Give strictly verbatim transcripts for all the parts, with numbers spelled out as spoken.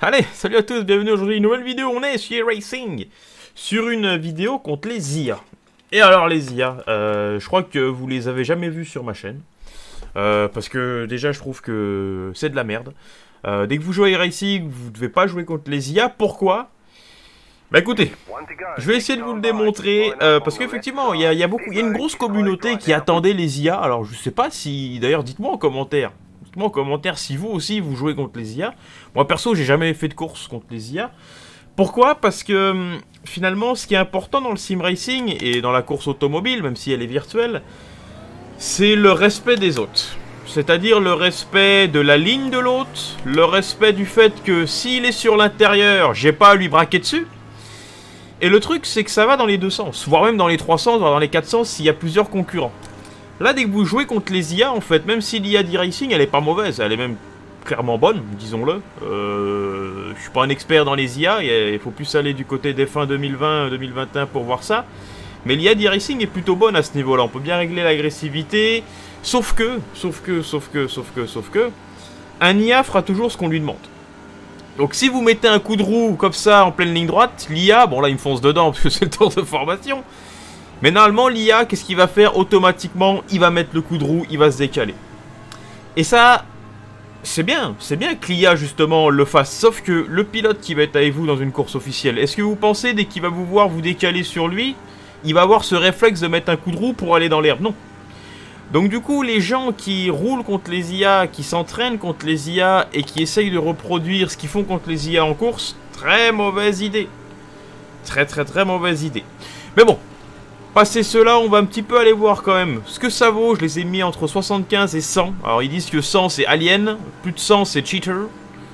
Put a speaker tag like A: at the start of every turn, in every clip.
A: Allez, salut à tous, bienvenue aujourd'hui, une nouvelle vidéo, on est sur Racing, sur une vidéo contre les I A. Et alors les I A, euh, je crois que vous les avez jamais vus sur ma chaîne, euh, parce que déjà je trouve que c'est de la merde. Euh, dès que vous jouez à Racing, vous ne devez pas jouer contre les I A, pourquoi? Bah écoutez, je vais essayer de vous le démontrer, euh, parce qu'effectivement, il y a, y a beaucoup, il y a une grosse communauté qui attendait les I A, alors je sais pas si, d'ailleurs dites-moi en commentaire. Dites-moi en commentaire si vous aussi vous jouez contre les I A. Moi perso j'ai jamais fait de course contre les I A. Pourquoi? Parce que finalement ce qui est important dans le sim racing et dans la course automobile, même si elle est virtuelle, c'est le respect des autres. C'est-à-dire le respect de la ligne de l'autre, le respect du fait que s'il est sur l'intérieur, j'ai pas à lui braquer dessus. Et le truc c'est que ça va dans les deux sens, voire même dans les trois sens, voire dans les quatre sens s'il y a plusieurs concurrents. Là, dès que vous jouez contre les I A, en fait, même si l'I A d'e-racing, elle est pas mauvaise, elle est même clairement bonne, disons-le. Euh, je suis pas un expert dans les I A, il faut plus aller du côté des fins deux mille vingt deux mille vingt et un pour voir ça. Mais l'I A d'e-racing est plutôt bonne à ce niveau-là, on peut bien régler l'agressivité, sauf que, sauf que, sauf que, sauf que, sauf que, un I A fera toujours ce qu'on lui demande. Donc si vous mettez un coup de roue comme ça en pleine ligne droite, l'I A, bon là il me fonce dedans parce que c'est le tour de formation, mais normalement, l'I A, qu'est-ce qu'il va faire automatiquement? Il va mettre le coup de roue, il va se décaler. Et ça, c'est bien. C'est bien que l'I A, justement, le fasse. Sauf que le pilote qui va être avec vous dans une course officielle, est-ce que vous pensez, dès qu'il va vous voir vous décaler sur lui, il va avoir ce réflexe de mettre un coup de roue pour aller dans l'herbe? Non. Donc du coup, les gens qui roulent contre les I A, qui s'entraînent contre les I A et qui essayent de reproduire ce qu'ils font contre les I A en course, très mauvaise idée. Très très très mauvaise idée. Mais bon. Passé cela, on va un petit peu aller voir quand même ce que ça vaut. Je les ai mis entre soixante-quinze et cent. Alors ils disent que cent c'est Alien, plus de cent c'est Cheater.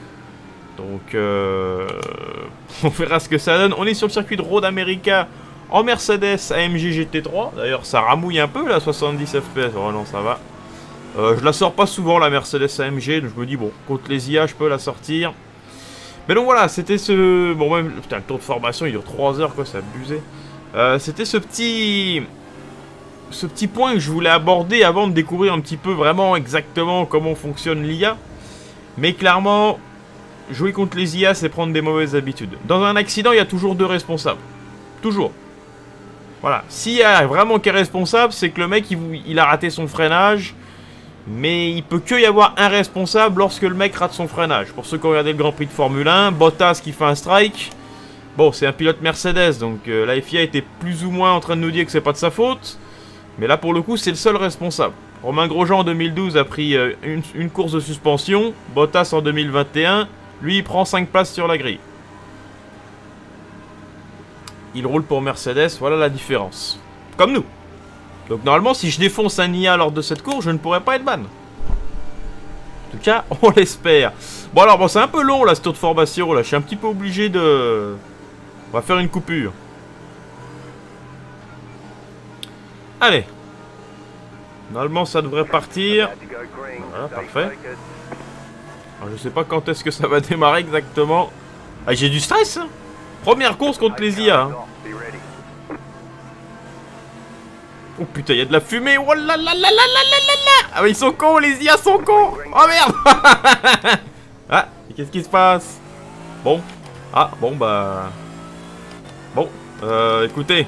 A: Donc euh, on verra ce que ça donne. On est sur le circuit de Road America en Mercedes A M G G T trois. D'ailleurs ça ramouille un peu là, soixante-dix F P S. Oh non, ça va. Euh, je la sors pas souvent la Mercedes A M G, donc je me dis bon, contre les I A je peux la sortir. Mais donc voilà, c'était ce... Bon même, putain le tour de formation il dure trois heures quoi, c'est abusé. Euh, c'était ce petit ce petit point que je voulais aborder avant de découvrir un petit peu vraiment exactement comment fonctionne l'I A. Mais clairement, jouer contre les I A, c'est prendre des mauvaises habitudes. Dans un accident, il y a toujours deux responsables. Toujours. Voilà. S'il y a vraiment qui est responsable, c'est que le mec, il, il a raté son freinage. Mais il peut que y avoir un responsable lorsque le mec rate son freinage. Pour ceux qui ont regardé le Grand Prix de Formule un, Bottas qui fait un strike... Bon, c'est un pilote Mercedes, donc euh, la F I A était plus ou moins en train de nous dire que c'est pas de sa faute. Mais là, pour le coup, c'est le seul responsable. Romain Grosjean, en deux mille douze, a pris euh, une, une course de suspension. Bottas, en deux mille vingt et un, lui, il prend cinq places sur la grille. Il roule pour Mercedes, voilà la différence. Comme nous. Donc, normalement, si je défonce un I A lors de cette course, je ne pourrais pas être ban. En tout cas, on l'espère. Bon, alors, bon, c'est un peu long, là, ce tour de formation, là. Je suis un petit peu obligé de... On va faire une coupure. Allez. Normalement, ça devrait partir. Voilà, parfait. Alors, je sais pas quand est-ce que ça va démarrer exactement. Ah, j'ai du stress, hein. Première course contre les I A. Hein. Oh putain, il y a de la fumée. Oh là là là là là là là. Ah, mais ils sont cons, les I A sont cons. Oh merde. Ah, qu'est-ce qui se passe? Bon. Ah, bon, bah... Bon, euh, écoutez.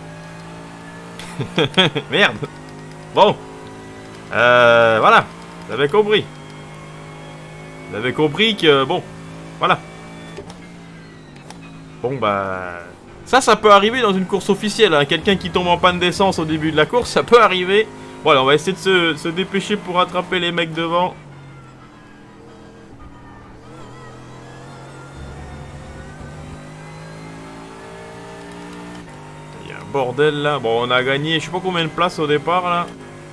A: Merde. Bon. Euh, voilà. Vous avez compris. Vous avez compris que, bon, voilà. Bon, bah... Ça, ça peut arriver dans une course officielle. Hein. Quelqu'un qui tombe en panne d'essence au début de la course, ça peut arriver. Voilà, on va essayer de se, se dépêcher pour attraper les mecs devant. Bordel là, bon on a gagné, je sais pas combien de places au départ là.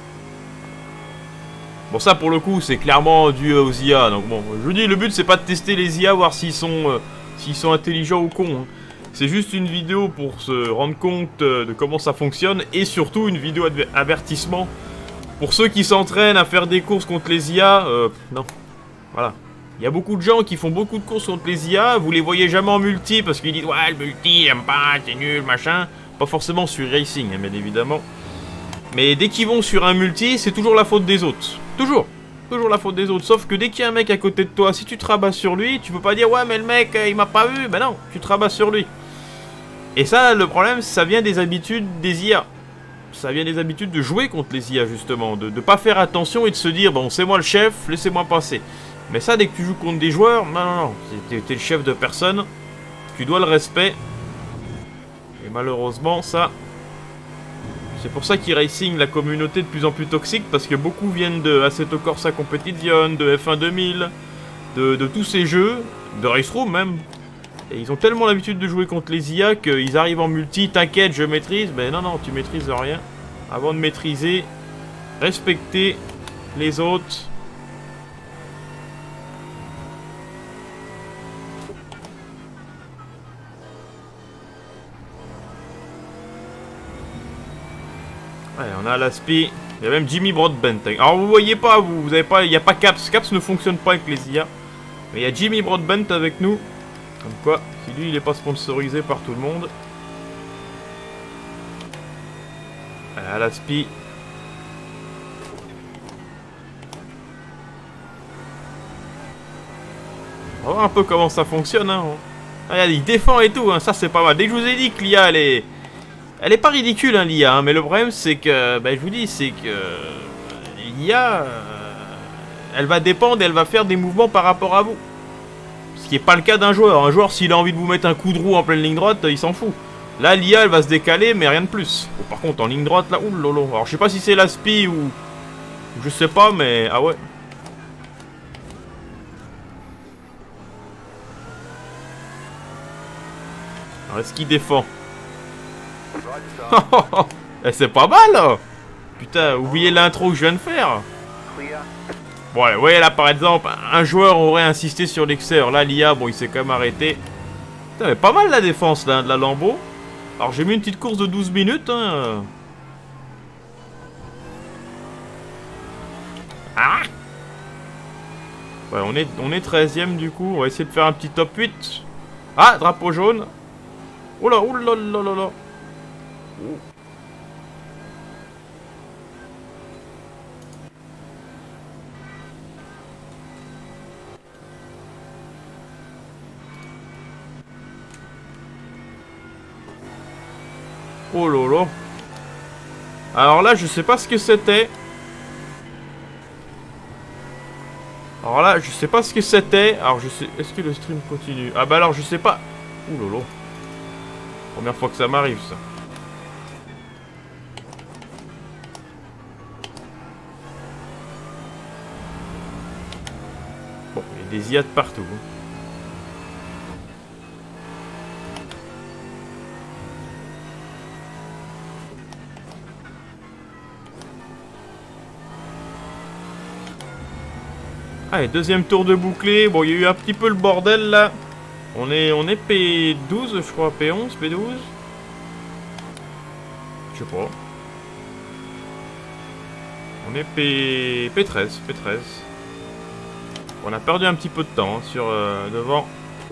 A: Bon ça pour le coup c'est clairement dû aux I A, donc bon, je vous dis le but c'est pas de tester les I A, voir s'ils sont, euh, s'ils sont intelligents ou cons. Hein. C'est juste une vidéo pour se rendre compte euh, de comment ça fonctionne et surtout une vidéo avertissement pour ceux qui s'entraînent à faire des courses contre les I A. Euh, non, voilà. Il y a beaucoup de gens qui font beaucoup de courses contre les I A, vous les voyez jamais en multi parce qu'ils disent ouais le multi j'aime pas, c'est nul machin. Pas forcément sur Racing, hein, bien évidemment. Mais dès qu'ils vont sur un multi, c'est toujours la faute des autres. Toujours. toujours la faute des autres. Sauf que dès qu'il y a un mec à côté de toi, si tu te rabats sur lui, tu peux pas dire ouais mais le mec il m'a pas vu. Ben non, tu te rabats sur lui. Et ça, le problème, ça vient des habitudes des I A. Ça vient des habitudes de jouer contre les I A justement, de ne pas faire attention et de se dire bon c'est moi le chef, laissez-moi passer. Mais ça, dès que tu joues contre des joueurs, non non non, t'es t'es le chef de personne, tu dois le respect. Et malheureusement ça... C'est pour ça qu'e-Racing, la communauté est de plus en plus toxique, parce que beaucoup viennent de Assetto Corsa Competition, de F un deux mille, de, de tous ces jeux, de Race Room même. Et ils ont tellement l'habitude de jouer contre les I A qu'ils arrivent en multi, t'inquiète, je maîtrise. Mais non, non, tu maîtrises rien. Avant de maîtriser, respecter les autres. Ouais, on a l'Aspi, il y a même Jimmy Broadbent. Alors vous voyez pas, vous, vous avez pas, il n'y a pas Caps. Caps ne fonctionne pas avec les I A. Mais il y a Jimmy Broadbent avec nous. Comme quoi, si lui il n'est pas sponsorisé par tout le monde. À l'Aspi. On va voir un peu comment ça fonctionne. Hein. Regardez, il défend et tout, hein. Ça c'est pas mal. Dès que je vous ai dit que l'I A elle est... Elle est pas ridicule hein, l'I A, hein, mais le problème c'est que, bah, je vous dis, c'est que l'I A, euh, elle va dépendre, elle va faire des mouvements par rapport à vous. Ce qui n'est pas le cas d'un joueur. Un joueur, s'il a envie de vous mettre un coup de roue en pleine ligne droite, il s'en fout. Là, l'I A, elle va se décaler, mais rien de plus. Bon, par contre, en ligne droite, là, ouh lolo. Alors, je sais pas si c'est l'Aspi ou... Je sais pas, mais... Ah ouais. Alors, est-ce qu'il défend? Eh, c'est pas mal là. Putain, oubliez l'intro que je viens de faire. Bon, ouais, ouais, là par exemple, un joueur aurait insisté sur l'extérieur. Là, l'I A, bon, il s'est quand même arrêté. Putain, mais pas mal la défense là, de la Lambo. Alors, j'ai mis une petite course de douze minutes. Hein. Ah ouais, on est, on est treizième du coup. On va essayer de faire un petit top huit. Ah, drapeau jaune. Oula, oula, oula, oula. Oh lolo. Alors là, je sais pas ce que c'était. Alors là, je sais pas ce que c'était. Alors je sais... Est-ce que le stream continue? Ah bah alors, je sais pas. Oh lolo. Première fois que ça m'arrive, ça. Bon, il y a des I A de partout. Allez, deuxième tour de bouclé. Bon, il y a eu un petit peu le bordel là. On est, on est P douze, je crois. P onze, P douze. Je sais pas. On est P... P13, P treize. On a perdu un petit peu de temps hein, sur euh, devant.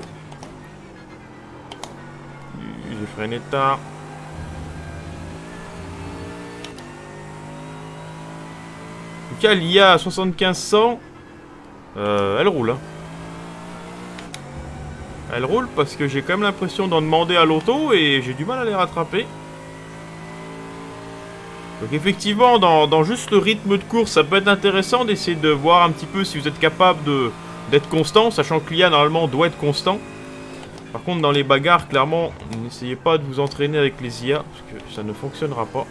A: J'ai freiné tard. En tout cas, l'I A à soixante-quinze cents. Euh, elle roule. Hein. Elle roule parce que j'ai quand même l'impression d'en demander à l'auto et j'ai du mal à les rattraper. Donc effectivement, dans, dans juste le rythme de course, ça peut être intéressant d'essayer de voir un petit peu si vous êtes capable de d'être constant, sachant que l'I A normalement doit être constant. Par contre, dans les bagarres, clairement, n'essayez pas de vous entraîner avec les I A, parce que ça ne fonctionnera pas.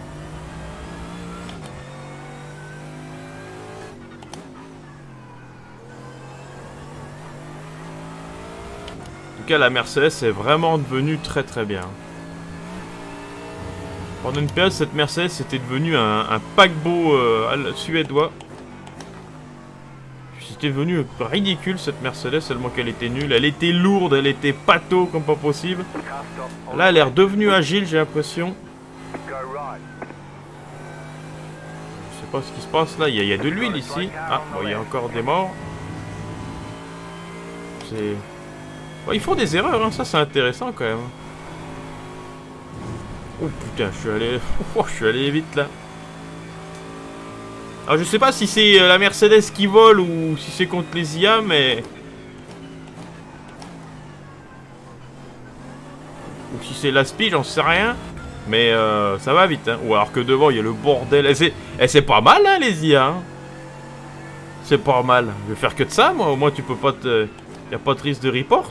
A: En tout cas, la Mercedes est vraiment devenue très très bien. Pendant une période, cette Mercedes était devenue un, un paquebot euh, suédois. C'était devenu ridicule cette Mercedes, seulement qu'elle était nulle. Elle était lourde, elle était pâteau comme pas possible. Là, elle est redevenue agile, j'ai l'impression. Je sais pas ce qui se passe là, il y a, il y a de l'huile ici. Ah, bon, il y a encore des morts. C'est... Bon, ils font des erreurs, hein. Ça c'est intéressant quand même. Oh putain, je suis allé... Oh, je suis allé vite là. Alors je sais pas si c'est la Mercedes qui vole ou si c'est contre les I A, mais... Ou si c'est l'Aspi, j'en sais rien. Mais euh, ça va vite, hein. Ou alors que devant, il y a le bordel. Et c'est pas mal, hein, les I A. Hein. C'est pas mal. Je vais faire que de ça, moi. Au moins, tu peux pas te... Y a pas de risque de report.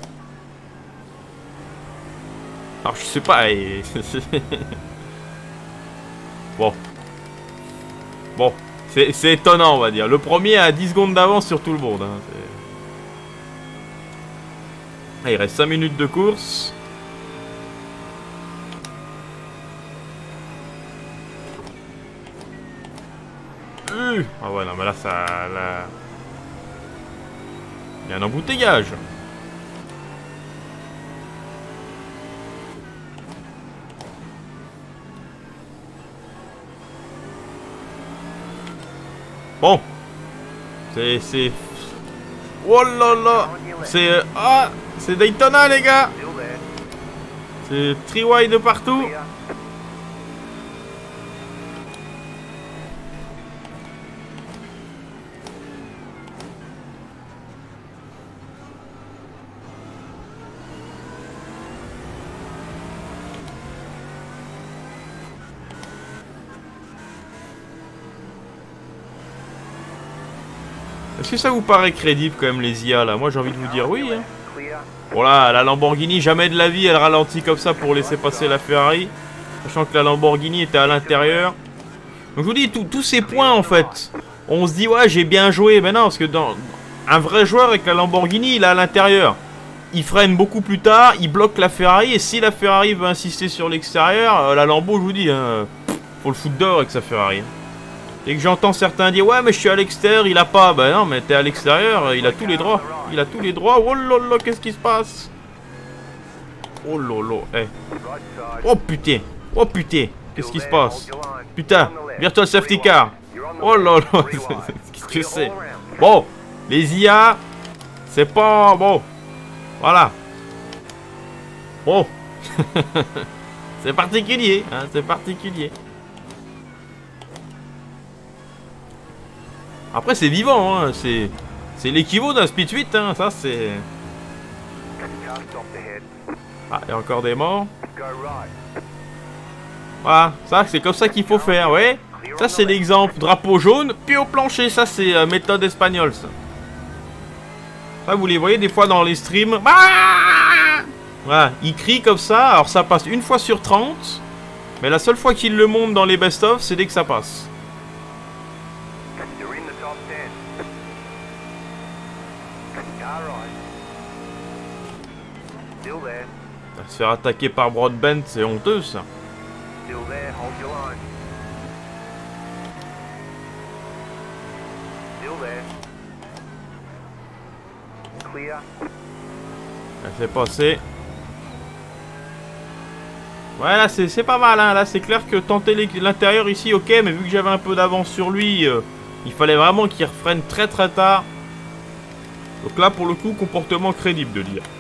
A: Alors, je sais pas. Et... bon. Bon. C'est étonnant, on va dire. Le premier a dix secondes d'avance sur tout le monde. Hein. Ah, il reste cinq minutes de course. Euh. Ah ouais, non, mais là, ça... Là... Il y a un embouteillage. Bon. C'est... C'est... Oh là là. C'est... Ah. C'est Daytona, les gars. C'est tri-wide de partout. Est-ce que ça vous paraît crédible quand même les I A là? Moi j'ai envie de vous dire oui. Hein. Voilà, la Lamborghini, jamais de la vie elle ralentit comme ça pour laisser passer la Ferrari. Sachant que la Lamborghini était à l'intérieur. Donc je vous dis, tous ces points en fait. On se dit ouais j'ai bien joué. Mais non, parce que dans un vrai joueur avec la Lamborghini, il est à l'intérieur. Il freine beaucoup plus tard, il bloque la Ferrari. Et si la Ferrari veut insister sur l'extérieur, la Lambo je vous dis, hein, faut le foutre dehors avec sa Ferrari. Et que j'entends certains dire ouais mais je suis à l'extérieur, il a pas. Bah non mais t'es à l'extérieur, il a tous les droits. Il a tous les droits. Oh lolo, qu'est-ce qui se passe? Oh lolo, eh. Oh putain. Oh putain. Qu'est-ce qui se passe? Putain. Virtual Safety Car. Oh lolo. Qu'est-ce que c'est? Bon. Les I A. C'est pas... Bon. Voilà. Bon. C'est particulier. Hein, c'est particulier. Après c'est vivant, hein. c'est c'est l'équivalent d'un Speed huit, hein. Ça c'est... Ah, il y a encore des morts. Voilà, ça c'est comme ça qu'il faut faire, ouais. Ça c'est l'exemple, drapeau jaune, puis au plancher, ça c'est euh, méthode espagnole, ça. Ça vous les voyez des fois dans les streams. Ah voilà, ils crient comme ça, alors ça passe une fois sur trente. Mais la seule fois qu'ils le montent dans les best-of, c'est dès que ça passe. Se faire attaquer par Broadbent, c'est honteux ça. Elle fait passer. Ouais là c'est pas mal hein. Là c'est clair que tenter l'intérieur ici ok, mais vu que j'avais un peu d'avance sur lui, euh, il fallait vraiment qu'il refreine très très tard. Donc là pour le coup comportement crédible de dire.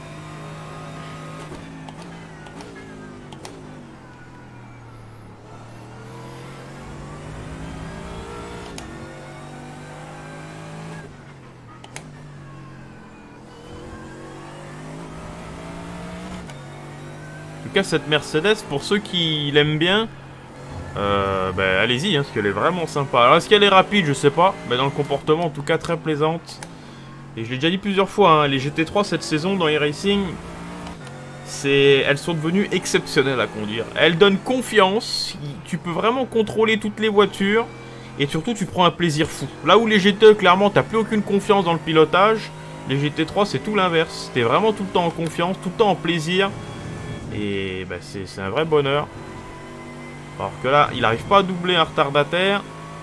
A: En tout cas cette Mercedes, pour ceux qui l'aiment bien, euh, bah, allez-y, hein, parce qu'elle est vraiment sympa. Alors est-ce qu'elle est rapide, je sais pas, mais dans le comportement en tout cas très plaisante. Et je l'ai déjà dit plusieurs fois, hein, les G T trois cette saison dans iRacing, c'est, elles sont devenues exceptionnelles à conduire. Elles donnent confiance, tu peux vraiment contrôler toutes les voitures, et surtout tu prends un plaisir fou. Là où les G T E, clairement, t'as plus aucune confiance dans le pilotage, les G T trois c'est tout l'inverse. T'es vraiment tout le temps en confiance, tout le temps en plaisir. Et bah, c'est un vrai bonheur. Alors que là, il n'arrive pas à doubler un retardataire.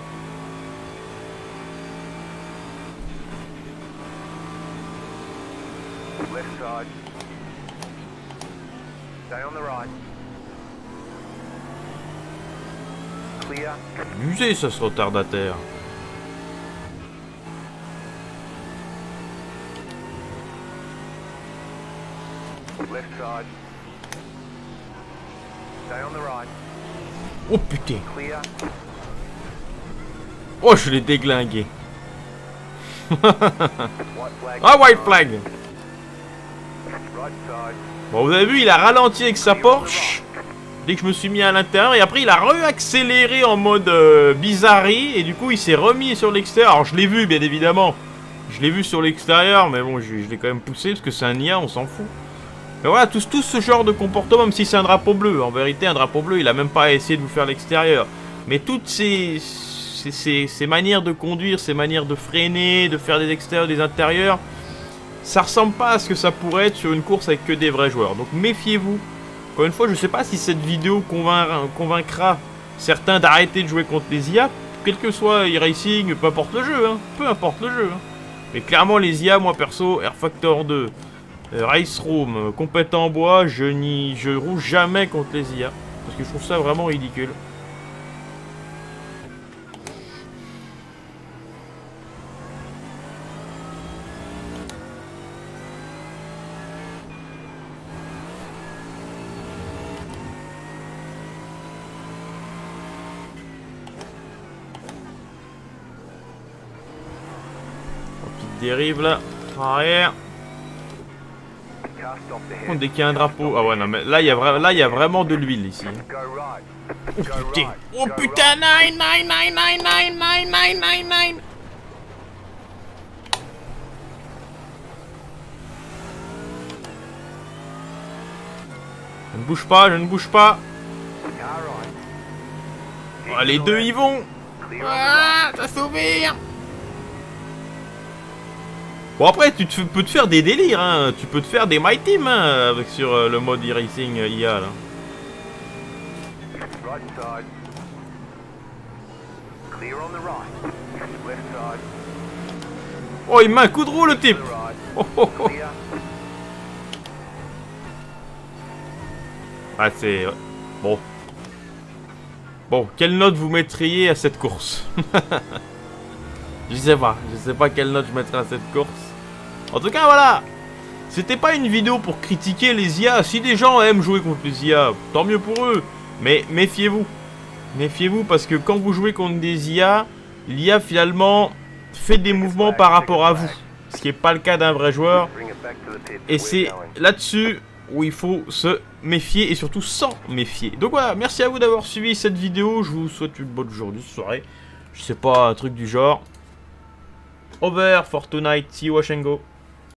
A: Musée ça ce retardataire. Oh putain. Oh, je l'ai déglingué. Ah, white flag. Bon, vous avez vu, il a ralenti avec sa Porsche dès que je me suis mis à l'intérieur. Et après, il a re-accéléré en mode euh, bizarrerie. Et du coup, il s'est remis sur l'extérieur. Alors, je l'ai vu, bien évidemment. Je l'ai vu sur l'extérieur. Mais bon, je, je l'ai quand même poussé parce que c'est un I A, on s'en fout. Mais voilà, tout, tout ce genre de comportement, même si c'est un drapeau bleu. En vérité, un drapeau bleu, il a même pas essayé de vous faire l'extérieur. Mais toutes ces... Ces, ces, ces manières de conduire, ces manières de freiner, de faire des extérieurs, des intérieurs, ça ressemble pas à ce que ça pourrait être sur une course avec que des vrais joueurs. Donc méfiez-vous. Encore une fois, je sais pas si cette vidéo convain, convaincra certains d'arrêter de jouer contre les I A, quel que soit e-racing, peu importe le jeu, hein, peu importe le jeu. Hein. Mais clairement les I A, moi perso, Air Factor deux, euh, Race Room, euh, compétent en bois, je n'y, je roule jamais contre les I A. Parce que je trouve ça vraiment ridicule. Dérive là, arrière. Oh, dès qu'il y a un drapeau. Ah ouais, non, mais là, il y a, vra... là, il y a vraiment de l'huile ici. Oh putain, oh putain, nine, nine, nine, nine, nine, nine, nine, nine, nine. Je ne bouge pas, je ne bouge pas. Oh, les deux y vont. Ah, ça s'ouvre. Bon après tu te, peux te faire des délires, hein. Tu peux te faire des My Team hein, avec sur euh, le mode e-racing euh, I A là. Oh il met un coup de roue le type. Oh, oh, oh. Ah c'est... Bon. Bon, quelle note vous mettriez à cette course? Je sais pas, je sais pas quelle note je mettrais à cette course. En tout cas, voilà. C'était pas une vidéo pour critiquer les I A. Si des gens aiment jouer contre les I A, tant mieux pour eux. Mais méfiez-vous. Méfiez-vous parce que quand vous jouez contre des I A, l'I A finalement fait des mouvements par rapport à vous. Ce qui n'est pas le cas d'un vrai joueur. Et c'est là-dessus où il faut se méfier et surtout s'en méfier. Donc voilà, merci à vous d'avoir suivi cette vidéo. Je vous souhaite une bonne journée, soirée. Je sais pas, un truc du genre. Over for tonight. See you, wash and go.